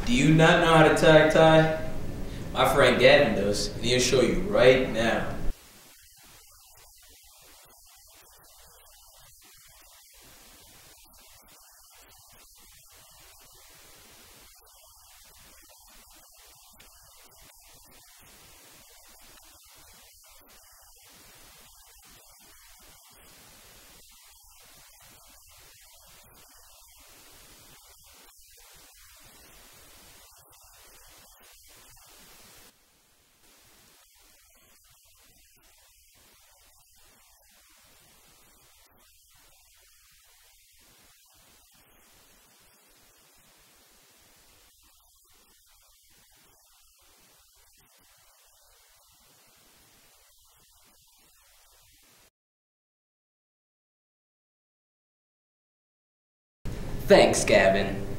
Do you not know how to tie a tie? My friend Gavin does, and he'll show you right now. Thanks, Gavin.